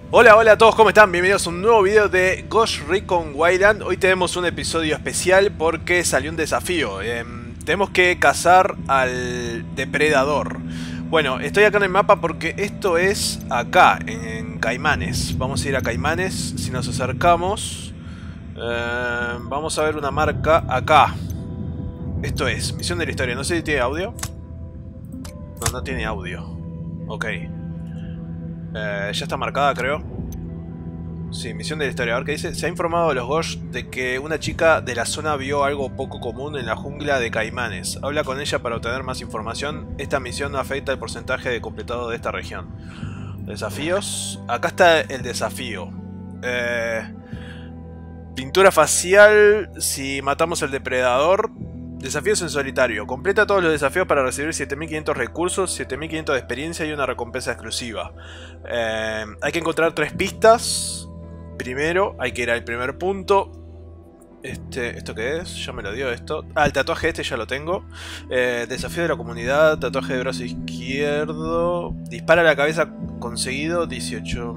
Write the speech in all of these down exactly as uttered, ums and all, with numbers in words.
Hola, hola a todos, ¿cómo están? Bienvenidos a un nuevo video de Ghost Recon Wildlands. Hoy tenemos un episodio especial porque salió un desafío. Eh, tenemos que cazar al depredador. Bueno, estoy acá en el mapa porque esto es acá, en Caimanes. Vamos a ir a Caimanes. Si nos acercamos, eh, vamos a ver una marca acá. Esto es, misión de la historia. No sé si tiene audio. No, no tiene audio. Ok. Eh, ya está marcada, creo. Sí, misión del historiador que dice: se ha informado a los Ghost de que una chica de la zona vio algo poco común en la jungla de Caimanes. Habla con ella para obtener más información. Esta misión no afecta el porcentaje de completado de esta región. Desafíos. Acá está el desafío. Eh, pintura facial si matamos al depredador. Desafíos en solitario. Completa todos los desafíos para recibir siete mil quinientos recursos, siete mil quinientos de experiencia y una recompensa exclusiva. Eh, hay que encontrar tres pistas. Primero, hay que ir al primer punto. Este, ¿Esto qué es? Ya me lo dio esto. Ah, el tatuaje este ya lo tengo. Eh, desafío de la comunidad. Tatuaje de brazo izquierdo. Dispara a la cabeza conseguido. dieciocho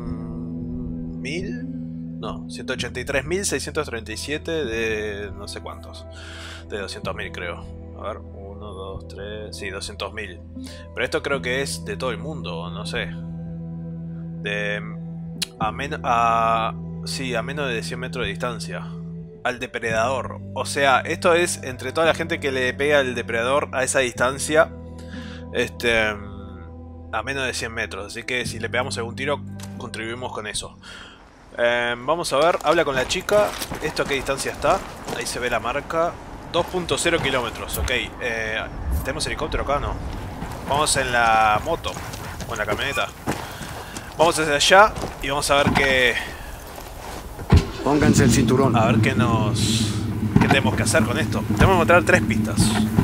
mil. No, ciento ochenta y tres mil seiscientos treinta y siete de no sé cuántos. De doscientos mil creo. A ver, uno, dos, tres... Sí, doscientos mil. Pero esto creo que es de todo el mundo, no sé. De... A menos... A... Sí, a menos de cien metros de distancia. Al depredador. O sea, esto es entre toda la gente que le pega al depredador a esa distancia. Este... A menos de cien metros. Así que si le pegamos algún tiro, contribuimos con eso. Eh, vamos a ver, habla con la chica. ¿Esto a qué distancia está? Ahí se ve la marca. dos punto cero kilómetros, ok. Eh, ¿Tenemos helicóptero acá? No. Vamos en la moto. O en la camioneta. Vamos hacia allá y vamos a ver qué... Pónganse el cinturón. A ver qué nos... ¿Qué tenemos que hacer con esto? Tenemos que encontrar tres pistas.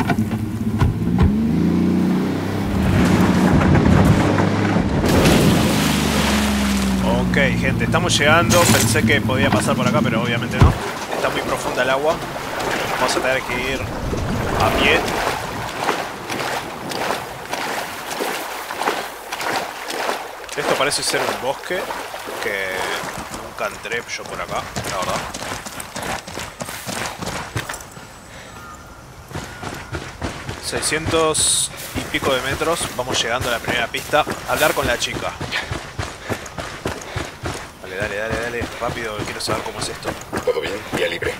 Ok, gente, estamos llegando. Pensé que podía pasar por acá, pero obviamente no. Está muy profunda el agua. Vamos a tener que ir a pie. Esto parece ser un bosque que nunca entré yo por acá, la verdad. seiscientos y pico de metros. Vamos llegando a la primera pista. Hablar con la chica. Dale, dale, dale, dale. Rápido, quiero saber cómo es esto. Todo bien, vía libre.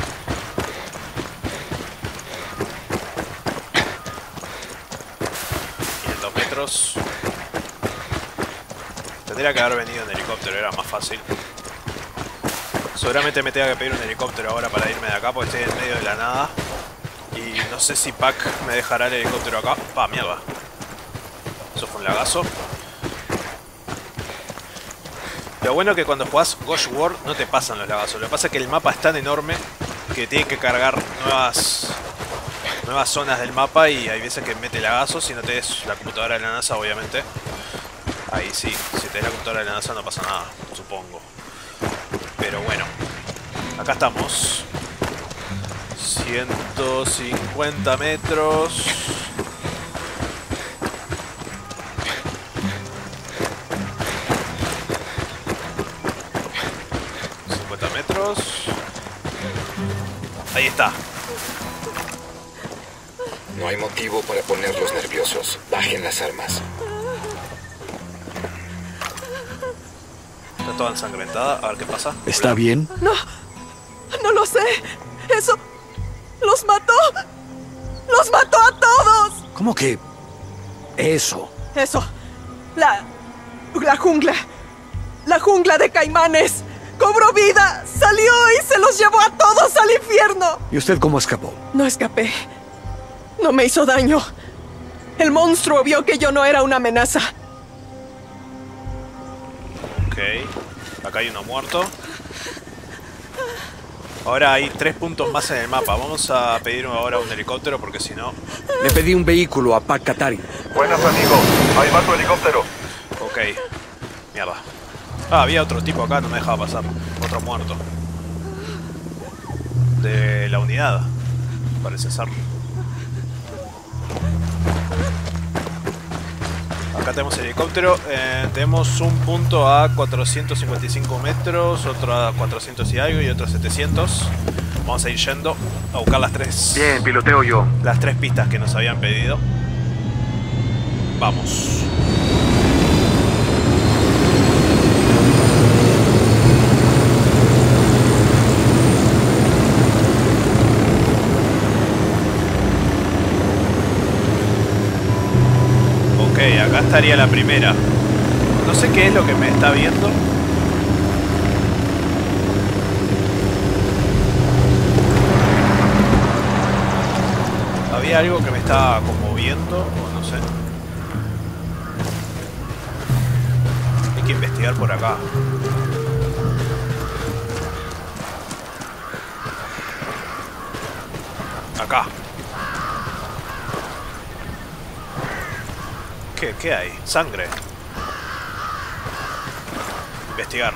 quinientos metros. Tendría que haber venido en helicóptero, era más fácil. Seguramente me tenga que pedir un helicóptero ahora para irme de acá porque estoy en medio de la nada. Y no sé si Pac me dejará el helicóptero acá. Pa, mierda. Eso fue un lagazo. Lo bueno es que cuando jugás Ghost War no te pasan los lagazos. Lo que pasa es que el mapa es tan enorme que tiene que cargar nuevas nuevas zonas del mapa y hay veces que mete lagazos y no tenés la computadora de la NASA, obviamente. Ahí sí, si tenés la computadora de la NASA no pasa nada, supongo. Pero bueno, acá estamos. ciento cincuenta metros. cincuenta metros. Ahí está. No hay motivo para ponerlos nerviosos. Bajen las armas. Está toda ensangrentada. A ver qué pasa. ¿Está bien? No, no lo sé. Eso... ¡Los mató! ¡Los mató a todos! ¿Cómo que eso? Eso. La... La jungla. La jungla de Caimanes. Cobró vida. Salió y se los llevó a todos al infierno. ¿Y usted cómo escapó? No escapé. No me hizo daño. El monstruo vio que yo no era una amenaza. Ok. Acá hay uno muerto. Ahora hay tres puntos más en el mapa. Vamos a pedir ahora un helicóptero porque si no... Le pedí un vehículo a Pac Katari. Buenas, amigo. Ahí va tu helicóptero. Ok. Mierda. Ah, había otro tipo acá, no me dejaba pasar. Otro muerto. De la unidad. Parece ser. acá tenemos el helicóptero. Eh, tenemos un punto a cuatrocientos cincuenta y cinco metros, otro a cuatrocientos y algo y otro a setecientos. Vamos a ir yendo a buscar las tres. Bien, piloteo yo. Las tres pistas que nos habían pedido. Vamos. Ok, acá estaría la primera. No sé qué es lo que me está viendo. Había algo que me estaba como viendo, o no sé. Hay que investigar por acá. Acá. ¿Qué, qué hay? Sangre. Investigar.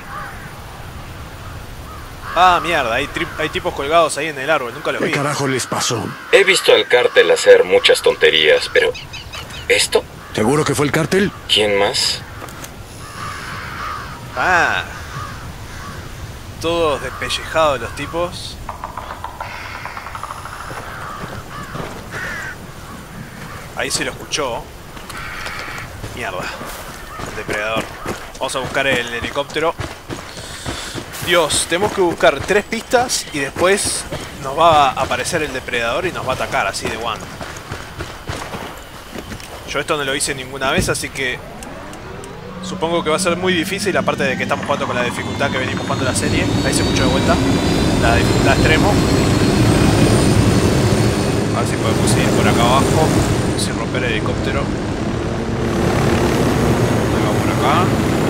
Ah, mierda, hay, hay tipos colgados ahí en el árbol, nunca los vi. ¿Qué carajo les pasó? He visto al cártel hacer muchas tonterías, pero... ¿esto? ¿Seguro que fue el cártel? ¿Quién más? Ah. Todos despellejados los tipos. Ahí se lo escuchó. Mierda. El depredador. Vamos a buscar el helicóptero. Dios, tenemos que buscar tres pistas y después nos va a aparecer el depredador y nos va a atacar así de one. Yo esto no lo hice ninguna vez, así que supongo que va a ser muy difícil, aparte de que estamos jugando con la dificultad que venimos jugando la serie. Ahí se escuchó de vuelta la dificultad extremo. A ver si podemos seguir por acá abajo sin romper el helicóptero. Ahí va por acá.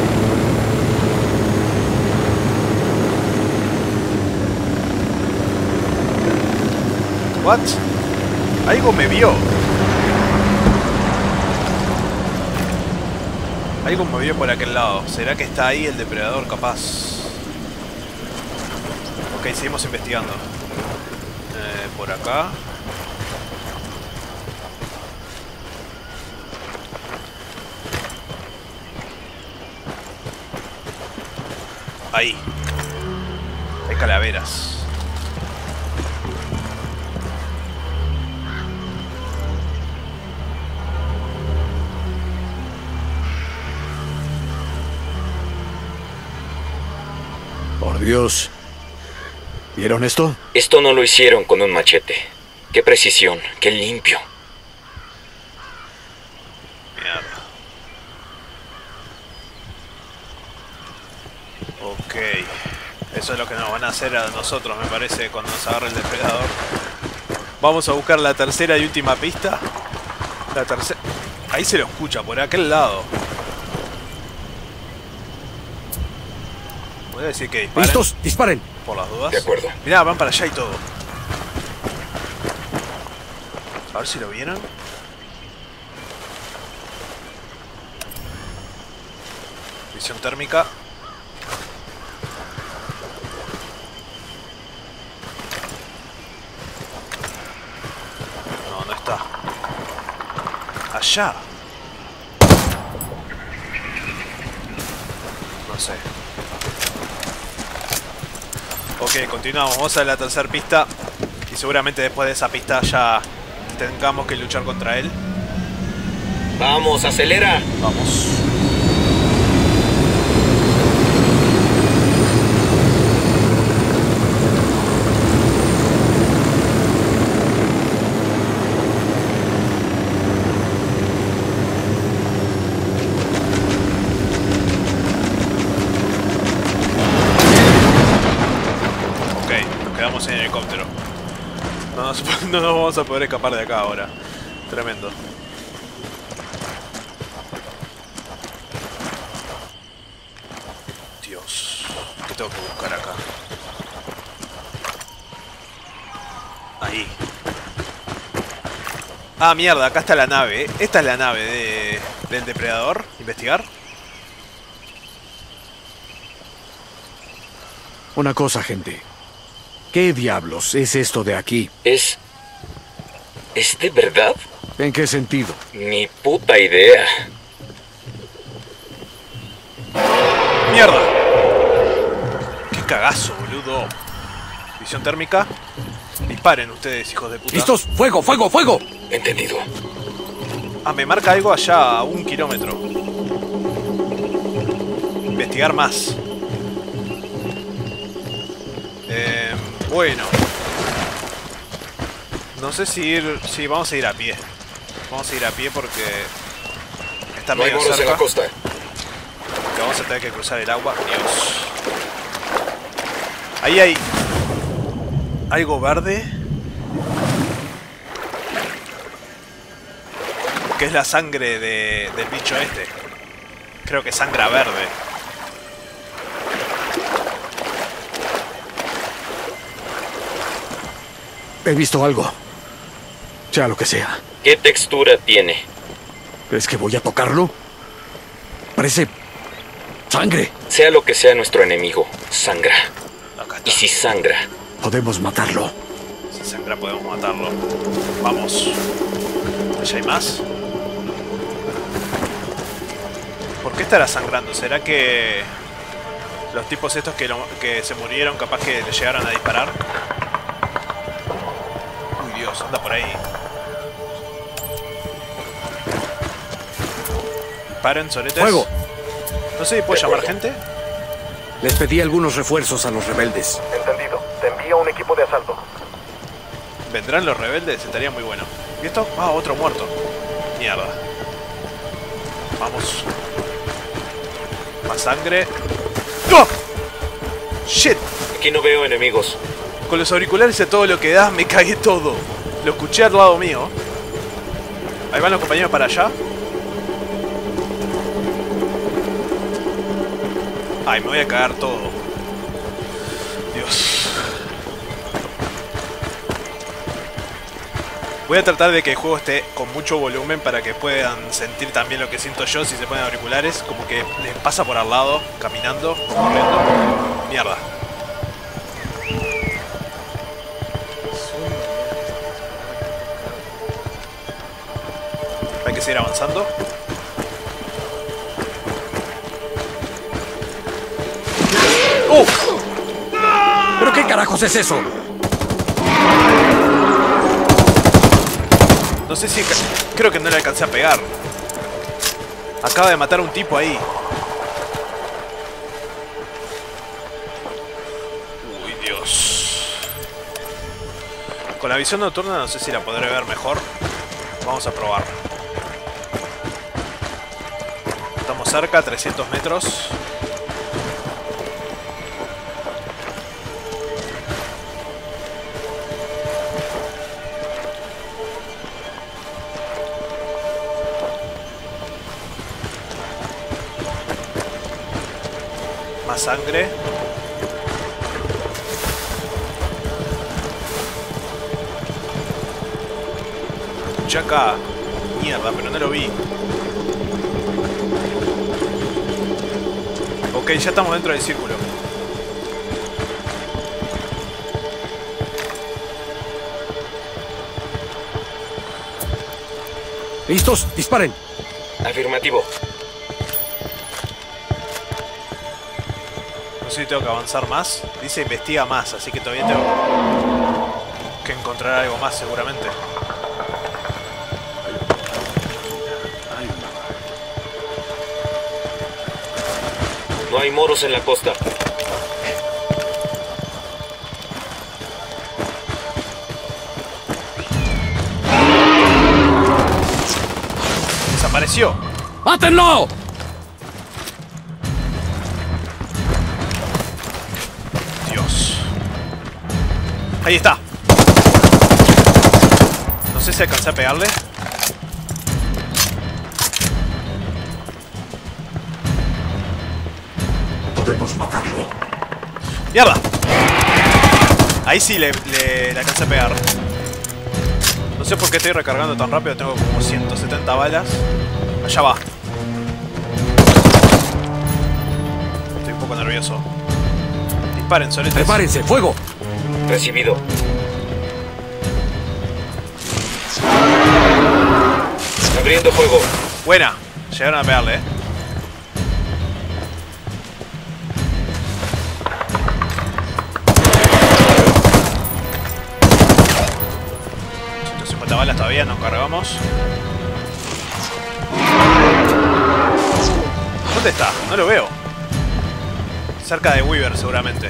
What? Algo me vio. Algo me vio por aquel lado. ¿Será que está ahí el depredador capaz? Ok, seguimos investigando. Eh, por acá. Ahí. Hay calaveras. Por Dios. ¿Vieron esto? Esto no lo hicieron con un machete. Qué precisión, qué limpio. Mierda. Ok. Eso es lo que nos van a hacer a nosotros, me parece, cuando nos agarre el depredador. Vamos a buscar la tercera y última pista. La tercera... Ahí se lo escucha, por aquel lado. Voy a decir que disparen. ¿Listos? ¡Disparen! Por las dudas. De acuerdo. Mirá, van para allá y todo. A ver si lo vieron. Visión térmica. No, no está. Allá. No sé. Ok, continuamos. Vamos a la tercera pista. Y seguramente después de esa pista ya tengamos que luchar contra él. Vamos, acelera. Vamos. En el helicóptero. No nos, no nos vamos a poder escapar de acá ahora. Tremendo. Dios. ¿Qué tengo que buscar acá? Ahí. Ah, mierda, acá está la nave. Esta es la nave de, del depredador. ¿Investigar? Una cosa, gente. ¿Qué diablos es esto de aquí? Es... ¿Es de verdad? ¿En qué sentido? Ni puta idea. ¡Mierda! ¡Qué cagazo, boludo! Visión térmica. Disparen ustedes, hijos de puta. ¡Listos! ¡Fuego, fuego, fuego! Entendido. Ah, me marca algo allá a un kilómetro. Investigar más. Eh, bueno. No sé si ir... Sí, vamos a ir a pie. Vamos a ir a pie porque... Está No hay medio moros en cerca. la costa. Que vamos a tener que cruzar el agua. Dios. Ahí hay... algo verde. Que es la sangre de, del bicho este. Creo que sangra verde. He visto algo. Sea lo que sea. ¿Qué textura tiene? ¿Crees que voy a tocarlo? Parece... sangre. Sea lo que sea nuestro enemigo, sangra. Acá está. Y si sangra, Podemos matarlo. Si sangra podemos matarlo. Vamos. ¿Allá hay más? ¿Por qué estará sangrando? ¿Será que los tipos estos que, lo, que se murieron capaz que le llegaron a disparar? Uy, Dios, anda por ahí. Disparen, soletes. ¡Fuego! No sé si puedo llamar gente. Les pedí algunos refuerzos a los rebeldes. Entendido. Te envío un equipo de asalto. ¿Vendrán los rebeldes? Estaría muy bueno. ¿Y esto? Ah, otro muerto. Mierda. Vamos. Más sangre. ¡Oh! ¡Shit! aquí no veo enemigos. Con los auriculares y todo lo que da, me cagué todo. Lo escuché al lado mío. Ahí van los compañeros para allá. Ay, me voy a cagar todo. Dios. Voy a tratar de que el juego esté con mucho volumen para que puedan sentir también lo que siento yo si se ponen auriculares. Como que les pasa por al lado, caminando o corriendo. Mierda. Hay que seguir avanzando. ¡Oh! ¿Pero qué carajos es eso? No sé si... Creo que no le alcancé a pegar. Acaba de matar a un tipo ahí. Uy, Dios. Con la visión nocturna no sé si la podré ver mejor. Vamos a probar. Estamos cerca, trescientos metros. Más sangre. Escuché acá. Mierda, pero no lo vi. Ok, ya estamos dentro del círculo. ¿Listos? ¡Disparen! Afirmativo. No sé si tengo que avanzar más. Dice investiga más, así que todavía tengo que encontrar algo más seguramente. No hay moros en la costa. ¡Desapareció! ¡Mátenlo! Dios. Ahí está. No sé si alcancé a pegarle. Podemos matarlo. ¡Mierda! Ahí sí le, le, le alcancé a pegar. No sé por qué estoy recargando tan rápido. Tengo como ciento setenta balas. Allá va. Estoy un poco nervioso. Disparen, soletes. ¡Prepárense! ¡Fuego! Recibido. Abriendo fuego. Buena. Llegaron a pegarle, eh. cincuenta balas todavía, nos cargamos. ¿Dónde está? No lo veo. Cerca de Weaver, seguramente.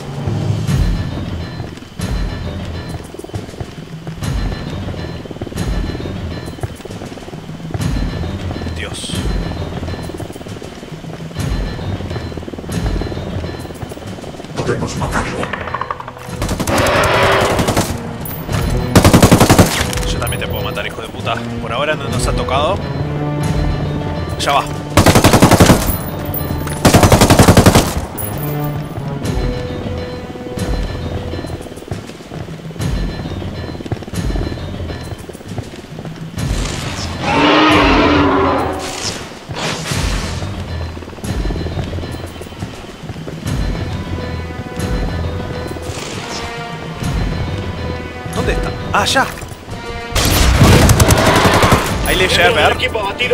Dios. Podemos matarlo. Yo también te puedo matar, hijo de puta. Por ahora no nos ha tocado. Ya va. ¿Dónde está? ¡Ah, ya! Ahí le llegué a pegar. Equipo abatido.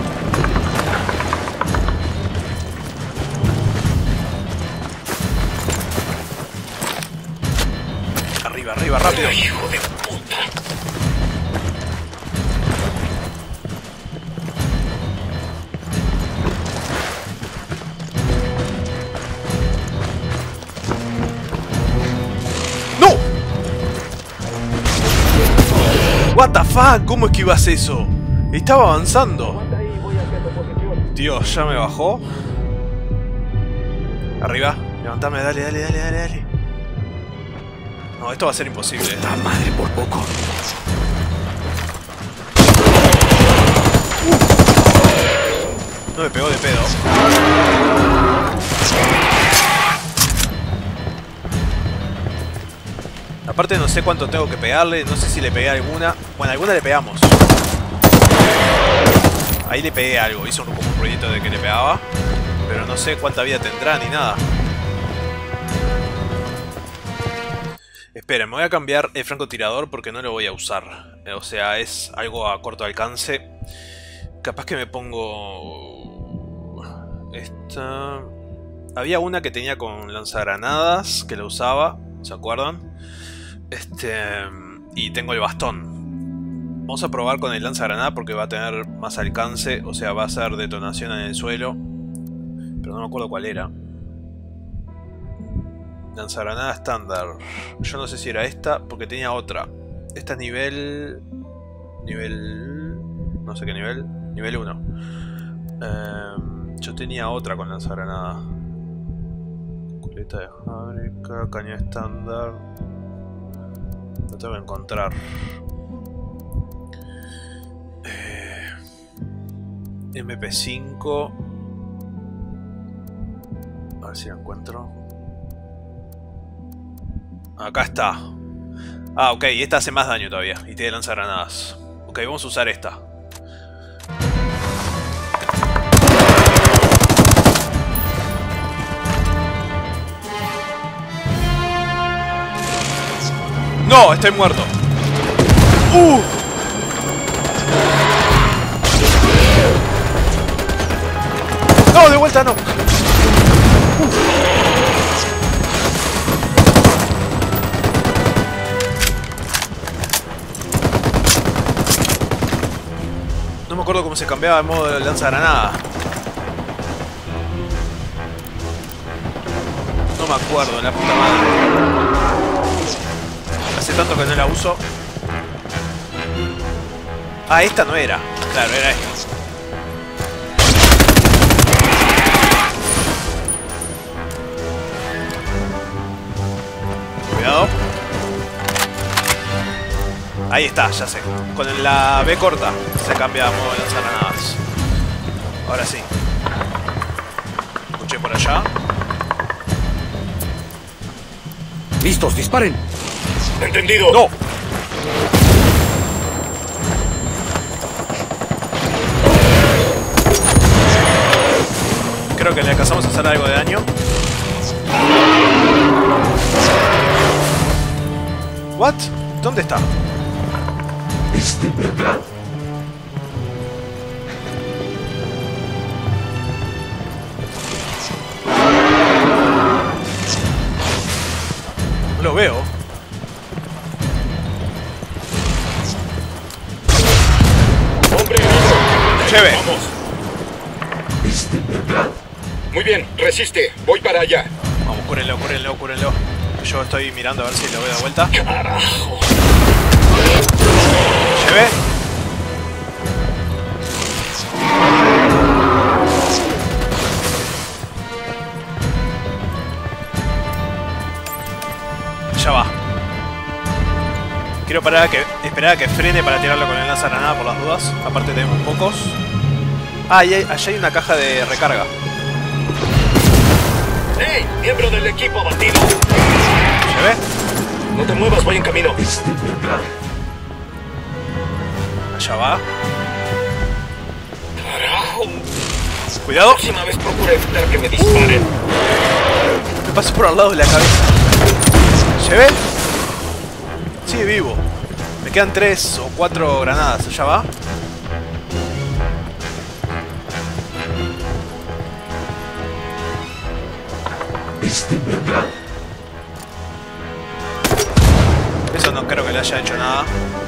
Arriba, arriba, rápido. Hijo de puta. ¡No! What the fuck, ¿cómo esquivas eso? Estaba avanzando. Dios, ya me bajó. Arriba, levantame, dale, dale, dale, dale, dale. No, esto va a ser imposible. La madre por poco. No me pegó de pedo. Aparte no sé cuánto tengo que pegarle, no sé si le pegué alguna. Bueno, alguna le pegamos. Ahí le pegué algo, hizo como un ruidito de que le pegaba. Pero no sé cuánta vida tendrá ni nada. Esperen, me voy a cambiar el francotirador porque no lo voy a usar. O sea, es algo a corto alcance. Capaz que me pongo... Esta... Había una que tenía con lanzagranadas, que la usaba, ¿se acuerdan? Este... Y tengo el bastón. Vamos a probar con el lanzagranada porque va a tener más alcance. O sea, va a hacer detonación en el suelo. Pero no me acuerdo cuál era. Lanzagranada estándar. Yo no sé si era esta, porque tenía otra. Esta es nivel... Nivel... No sé qué nivel. Nivel uno. Eh, yo tenía otra con lanzagranada. Culeta de fábrica, cañón estándar. Lo tengo que encontrar. Eh, M P cinco. A ver si lo encuentro. Acá está. Ah, ok, esta hace más daño todavía. Y tiene lanzagranadas. Ok, vamos a usar esta. ¡No! Estoy muerto. ¡Uh! ¡No! ¡De vuelta no! Uh. No me acuerdo cómo se cambiaba el modo de lanzagranada. No me acuerdo, la puta madre. Hace tanto que no la uso. Ah, esta no era. Claro, era esta. Cuidado. Ahí está, ya sé. Con la B corta se cambia a modo de lanzagranadas. Ahora sí. Escuché por allá. ¡Listos, disparen! ¡Entendido! ¡No! Creo que le alcanzamos a hacer algo de daño. ¿What? ¿Dónde está? Es de verdad. No lo veo. resiste. Voy para allá. Vamos, cúrenlo, cúrenlo, cúrenlo. Yo estoy mirando a ver si lo veo de vuelta. Carajo. Llevé. Ya va. Quiero parar a que, esperar a que frene para tirarlo con el lanzagranada por las dudas. Aparte tenemos pocos. Ah, y hay, allá hay una caja de recarga. ¡Hey! Miembro del equipo abatido. ¿Llevé? No te muevas, voy en camino. Allá va. Carajo. Cuidado. La próxima vez procura evitar que me disparen. Me pasé por al lado de la cabeza. ¿Llevé? Sigue vivo. Me quedan tres o cuatro granadas. Allá va. Eso no creo que le haya hecho nada.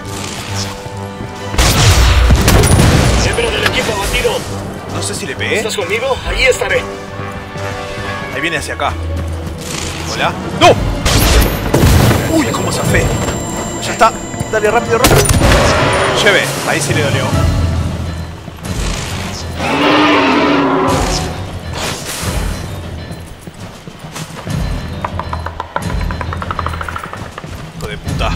Miembro del equipo abatido. No sé si le pegué. ¿Estás conmigo? Ahí estaré. Ahí viene hacia acá. Hola. ¡No! ¡Uy! ¿Cómo zafé? Ya está. Dale, rápido, rápido. Lleve. Ahí sí le dolió. Hijo de puta.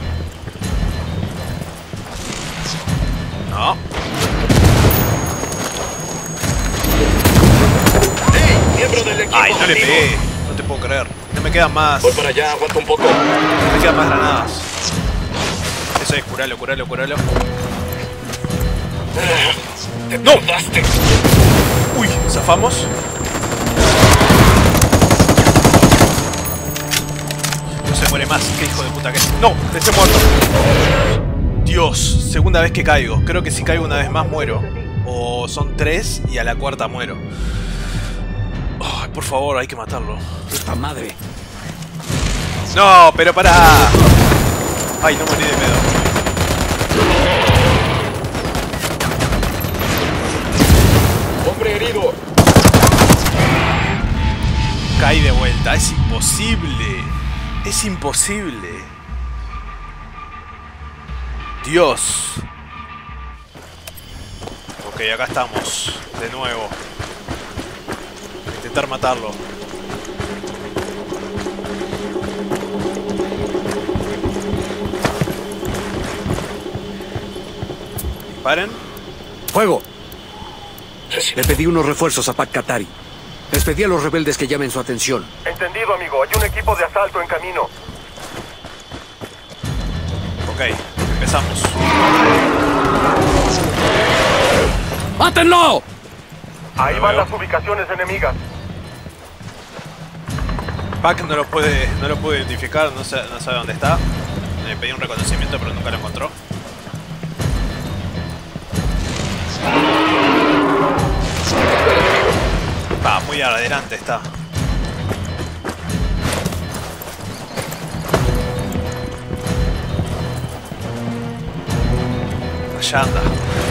No. ¡Hey! Miembro del equipo Ay, no le abatido. pegué. No te puedo creer. No me quedan más. Voy para allá, aguanta un poco. No me quedan más granadas. Eso es, curalo, curalo, curalo. ¡Te ¡No! tardaste! Uy, zafamos. No se muere más. Qué hijo de puta que es. ¡No! Estoy muerto. Dios, segunda vez que caigo. Creo que si caigo una vez más muero. O son tres y a la cuarta muero. Ay, por favor, hay que matarlo. ¡Puta madre! No, pero pará. Ay, no morí de pedo. ¡Hombre herido! Caí de vuelta. Es imposible. Es imposible. Dios. Ok, acá estamos. De nuevo. Intentar matarlo. Disparen. ¡Fuego! Recibe. Le pedí unos refuerzos a Pac Katari. Les pedí a los rebeldes que llamen su atención. Entendido, amigo. Hay un equipo de asalto en camino. Ok, empezamos. ¡Mátenlo! Ahí Lo van veo. las ubicaciones enemigas. Pac no lo puede, no lo puede identificar, no, sé, no sabe dónde está. Le pedí un reconocimiento pero nunca lo encontró. Ah, muy adelante está. Allá anda.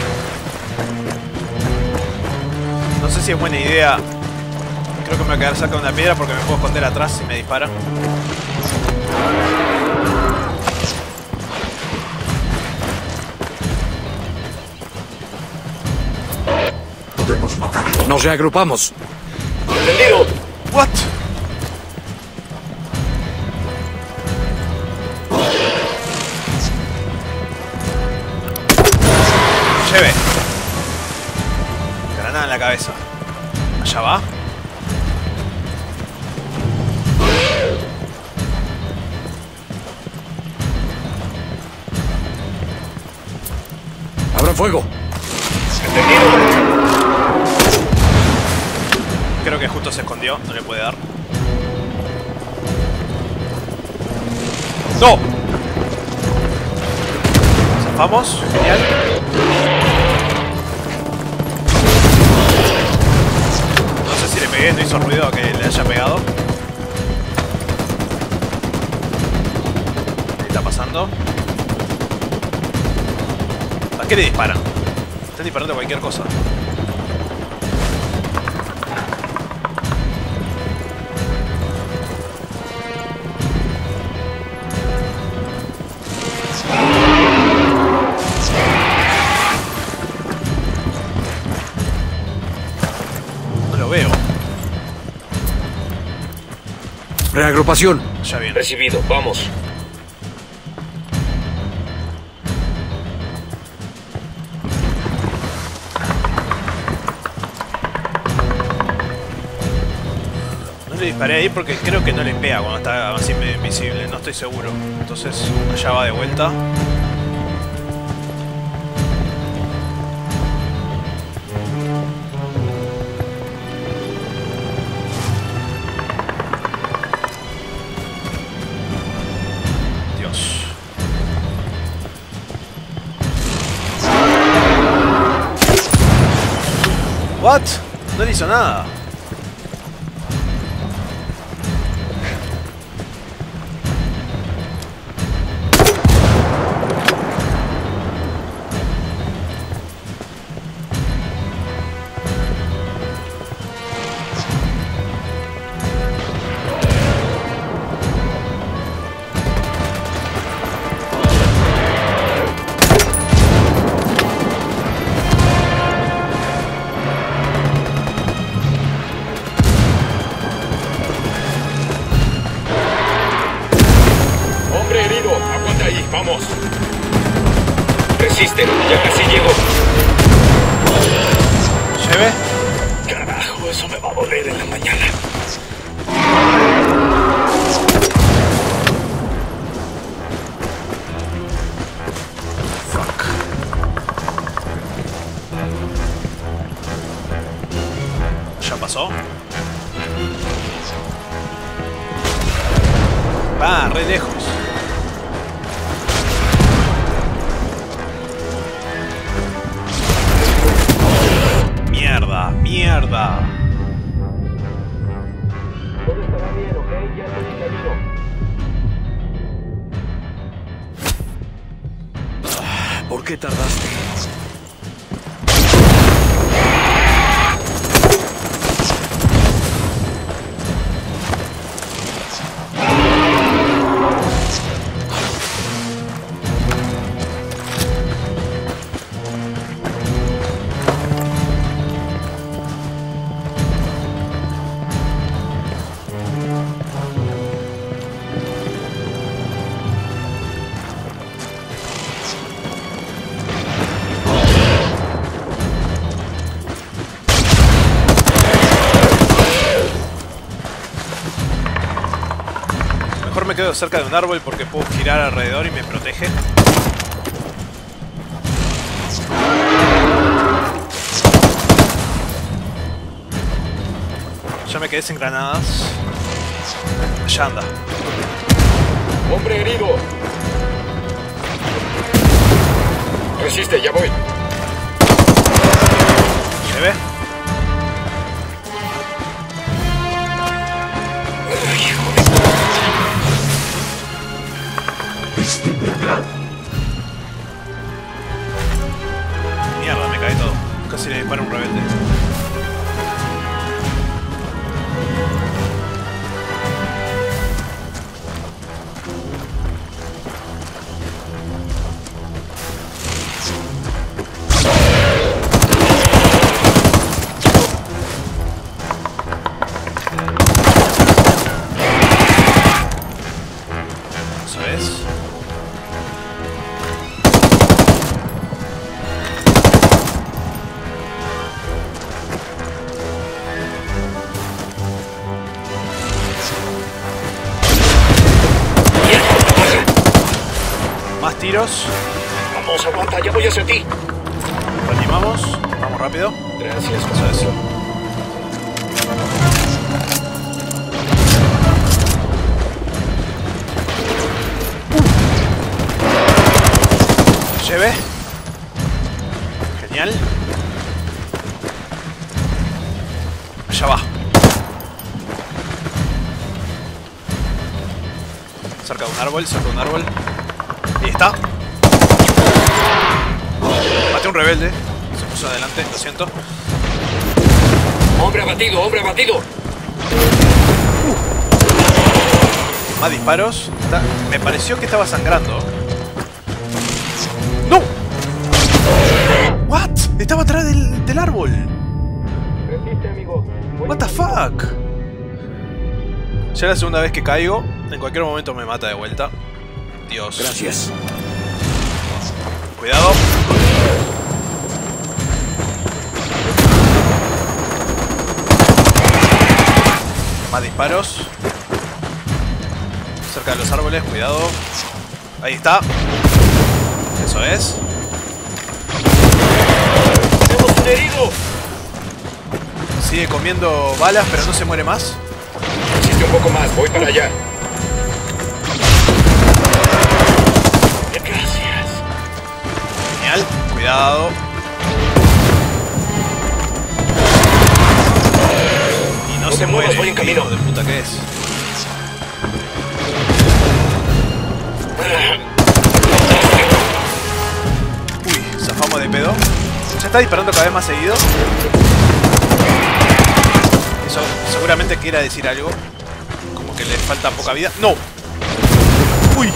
No sé si es buena idea. Creo que me voy a quedar cerca de una piedra porque me puedo esconder atrás si me disparan. Nos reagrupamos. ¡Entendido! What? Lleve. Granada en la cabeza. Allá va. ¡Abran fuego! ¡Entendido! Creo que justo se escondió, no le puede dar. ¡No! Zafamos, genial. No sé si le pegué, no hizo ruido a que le haya pegado. ¿Qué está pasando? ¿A qué le disparan? Están disparando cualquier cosa. Reagrupación. Ya bien. Recibido, vamos. No le disparé ahí porque creo que no le pega cuando está así medio invisible, no estoy seguro. Entonces allá va de vuelta. Dios. What? No le hizo nada. Vamos. Resiste, ya casi llego. ¿Lleve? Carajo, eso me va a doler en la mañana. Fuck. ¿Ya pasó? Va, re lejos. Mierda, mierda. Todo estará bien, ¿ok? Ya estoy en camino. ¿Por qué tardaste? Me quedo cerca de un árbol porque puedo girar alrededor y me protege. Ya me quedé sin granadas. Allá anda. Hombre herido. Resiste, ya voy. ¿Se ve? Mierda, me cae todo. Casi le dispara un rebelde. ¿Sabes? Más tiros. Vamos, aguanta, ya voy hacia ti. Reanimamos. Vamos rápido. Gracias, Eso es. Lleve. Genial. Allá va. Cerca de un árbol, cerca de un árbol. Ahí está. Maté a un rebelde. Se puso adelante, lo siento. Hombre abatido, hombre abatido. Más disparos. Está- Me pareció que estaba sangrando. ¡No! ¿What? Estaba atrás del, del árbol. Resiste, amigo. Voy What the en camino. fuck? Ya es la segunda vez que caigo. En cualquier momento me mata de vuelta. Dios. Gracias. Cuidado. Más disparos. Cerca de los árboles, cuidado. Ahí está. Eso es. ¡Tenemos un herido! Sigue comiendo balas, pero no se muere más. Existe un poco más, voy para allá. Gracias. Genial. Cuidado. Y no, No se te muevas, muere. voy en camino. Hijo de puta que es. Uy, zafamos de pedo. Ya está disparando cada vez más seguido. Eso seguramente quiera decir algo. Como que le falta poca vida. ¡No! ¡Uy!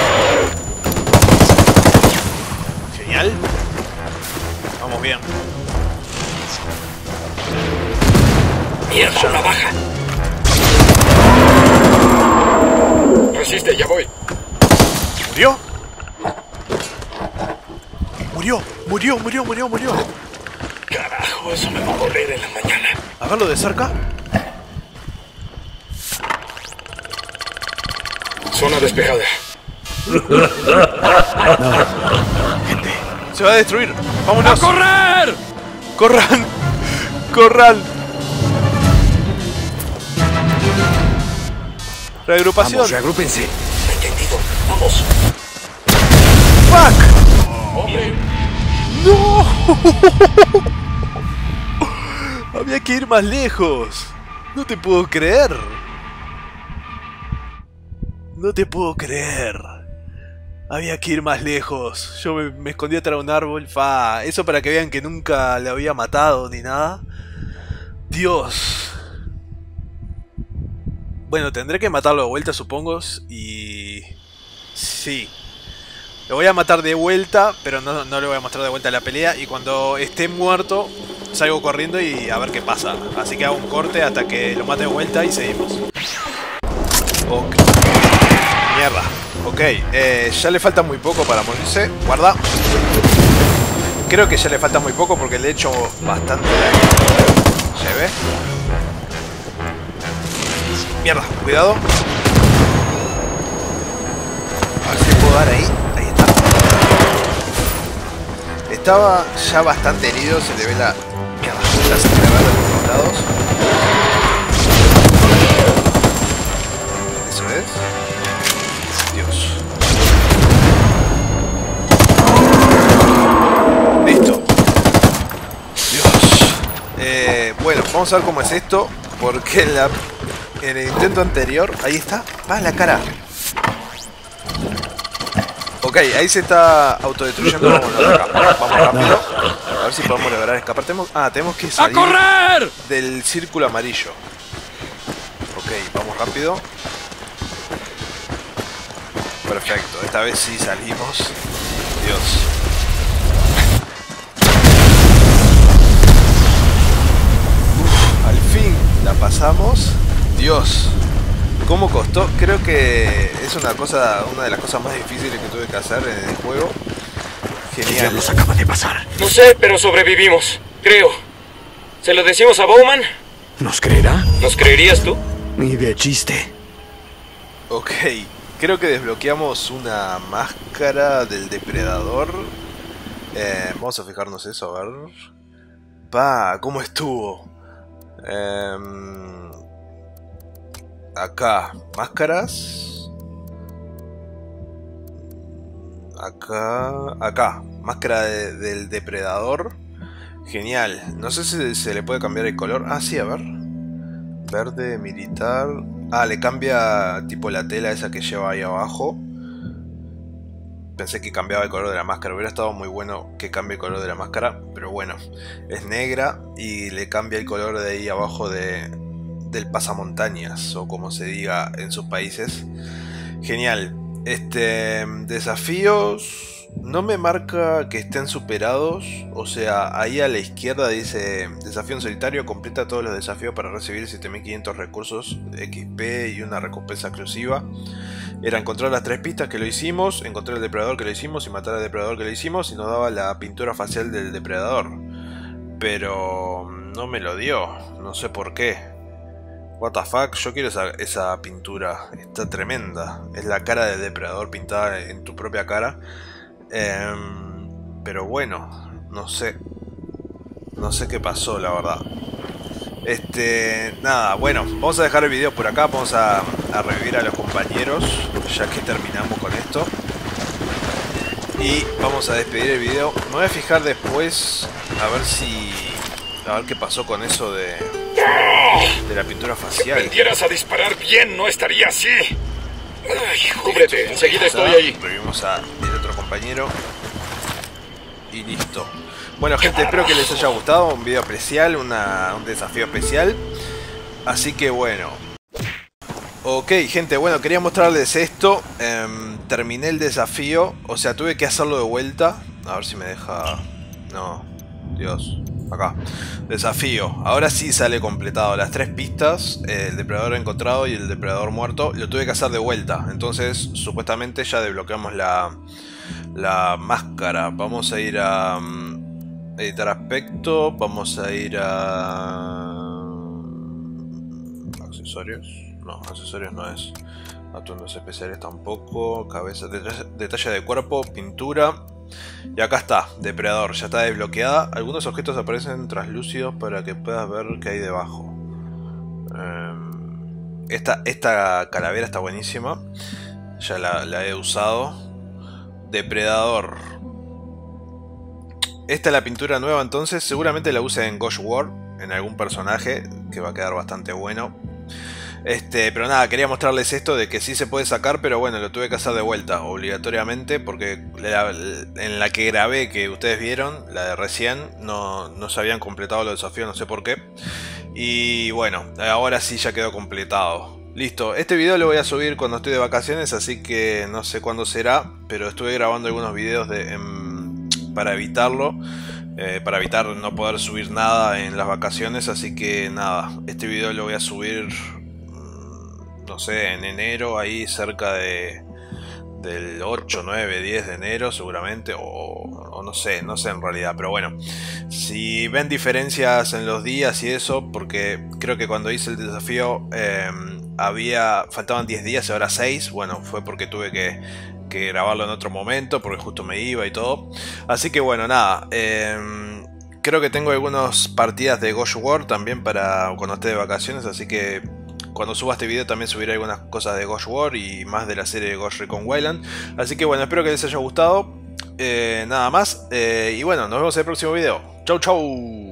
Genial. Vamos bien. Mierda, una baja. Resiste, ya voy. ¿Murió? Murió, murió, murió, murió, murió. Carajo, eso me va a correr en la mañana. A verlo de cerca. Zona despejada. Gente. Se va a destruir. ¡Vámonos! ¡A correr! ¡Corran! ¡Corran! Reagrupación. Vamos, reagrúpense. Entendido. Vamos. ¡Fuck! Hombre. ¡No! Había que ir más lejos. No te puedo creer. No te puedo creer. Había que ir más lejos. Yo me, me escondí atrás de un árbol. Fa. Eso para que vean que nunca le había matado ni nada. Dios. Bueno, tendré que matarlo de vuelta, supongo. Y... sí. Lo voy a matar de vuelta, pero no, no le voy a mostrar de vuelta la pelea. Y cuando esté muerto, salgo corriendo y a ver qué pasa. Así que hago un corte hasta que lo mate de vuelta y seguimos. Ok. Mierda. Ok, eh, ya le falta muy poco para morirse. Guarda. Creo que ya le falta muy poco porque le he hecho bastante daño. ¿Se ve? Mierda, cuidado. A ver si puedo dar ahí. Ahí está. Estaba ya bastante herido, se le ve la... Mierda, la sangre verde por los lados. Eso es. Dios. Listo. Dios. Eh, bueno, vamos a ver cómo es esto. Porque en, la, en el intento anterior... Ahí está. Va en la cara. Ok, ahí se está autodestruyendo. Vamos, acá. Vamos rápido. A ver si podemos lograr escapar. Tenemos, ah, tenemos que salir ¡A correr! del círculo amarillo. Ok, vamos rápido. Perfecto, esta vez sí salimos. Dios. Uf, al fin la pasamos. Dios. ¿Cómo costó? Creo que es una cosa, una de las cosas más difíciles que tuve que hacer en el juego. ¿Qué Genial. diablos acaba de pasar? No sé, pero sobrevivimos. Creo. ¿Se lo decimos a Bowman? ¿Nos creerá? ¿Nos creerías tú? Ni de chiste. Ok. Creo que desbloqueamos una máscara del depredador. Eh, vamos a fijarnos eso, a ver. Pa, ¿cómo estuvo? Eh, acá, máscaras. Acá, acá, máscara de, del depredador. Genial. No sé si se le puede cambiar el color. Ah, sí, a ver. Verde, militar. Ah, le cambia tipo la tela esa que lleva ahí abajo. Pensé que cambiaba el color de la máscara. Hubiera estado muy bueno que cambie el color de la máscara. Pero bueno, es negra y le cambia el color de ahí abajo de, del pasamontañas, o como se diga en sus países. Genial. Este, desafíos. no me marca que estén superados. O sea, ahí a la izquierda dice desafío en solitario, completa todos los desafíos para recibir siete mil quinientos recursos X P y una recompensa exclusiva. Era encontrar las tres pistas que lo hicimos, encontrar al depredador que lo hicimos y matar al depredador que lo hicimos, y nos daba la pintura facial del depredador. Pero no me lo dio, no sé por qué. What the fuck, yo quiero esa, esa pintura, está tremenda. Es la cara del depredador pintada en tu propia cara. Eh, pero bueno, no sé. No sé qué pasó, la verdad. Este, nada, bueno, vamos a dejar el video por acá. Vamos a, a revivir a los compañeros, ya que terminamos con esto. Y vamos a despedir el video. Me voy a fijar después, a ver si... A ver qué pasó con eso de... De la pintura facial. Si aprendieras a disparar bien, no estaría así. Ay, cúbrete, enseguida estoy ahí. Revivimos a el otro compañero. Y listo. Bueno, gente, espero que les haya gustado. Un video especial, una, un desafío especial. Así que bueno. Ok, gente, bueno, quería mostrarles esto. Eh, terminé el desafío. O sea, tuve que hacerlo de vuelta. A ver si me deja... No, Dios. Acá, desafío, ahora sí sale completado las tres pistas, el depredador encontrado y el depredador muerto. Lo tuve que hacer de vuelta, entonces supuestamente ya desbloqueamos la, la máscara. Vamos a ir a um, editar aspecto, vamos a ir a accesorios, no, accesorios no es, atuendos especiales tampoco, cabeza, detalle, detalle de cuerpo, pintura. Y acá está, depredador, ya está desbloqueada. Algunos objetos aparecen translúcidos para que puedas ver qué hay debajo. eh, esta, esta calavera está buenísima. Ya la, la he usado. Depredador. Esta es la pintura nueva, entonces seguramente la use en Ghost World, en algún personaje, que va a quedar bastante bueno. Este, pero nada, quería mostrarles esto de que sí se puede sacar, pero bueno, lo tuve que hacer de vuelta, obligatoriamente, porque la, en la que grabé, que ustedes vieron, la de recién, no, no se habían completado los desafíos, no sé por qué. Y bueno, ahora sí ya quedó completado. Listo, este video lo voy a subir cuando estoy de vacaciones, así que no sé cuándo será, pero estuve grabando algunos videos de, en, para evitarlo. Eh, para evitar no poder subir nada en las vacaciones, así que nada, este video lo voy a subir... no sé, en enero, ahí cerca de del ocho, nueve, diez de enero seguramente, o, o no sé, no sé en realidad, pero bueno, si ven diferencias en los días y eso, porque creo que cuando hice el desafío eh, había, faltaban diez días y ahora seis, bueno, fue porque tuve que, que grabarlo en otro momento, porque justo me iba y todo, así que bueno, nada, eh, creo que tengo algunas partidas de Ghost World también para cuando esté de vacaciones, así que cuando suba este video también subiré algunas cosas de Ghost World y más de la serie de Ghost Recon Wildlands. Así que bueno, espero que les haya gustado. Eh, nada más. Eh, y bueno, nos vemos en el próximo video. Chau, chau.